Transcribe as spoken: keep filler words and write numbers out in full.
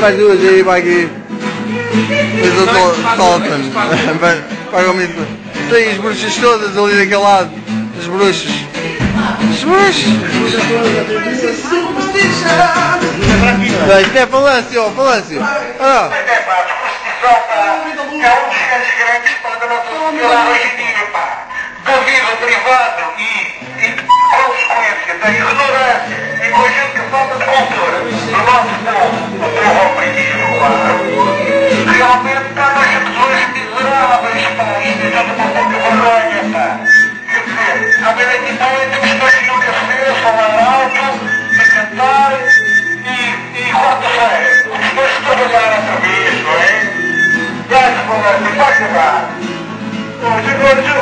mais duas aí, vai aqui. Depois eu soltam. Pagam-me. Tem as bruxas todas ali daquele lado. As bruxas. As bruxas. Não, isto é falância, ó, falância. Ah. É um dos grandes para da nossa sociedade hoje em dia, pá. Da vida privada e, e consequência da ignorância e com a gente que falta de cultura do nosso povo, o povo oprimido, claro. Realmente está a gente hoje miseráveis, pá. Isto é tudo uma pouca vergonha, pá. Quer dizer, há bem aqui também temos dois que nunca se vê, falar alto, a cantar e, e quarta-feira. Depois de trabalhar outra vez, não é? Vai-se falar, vai acabar.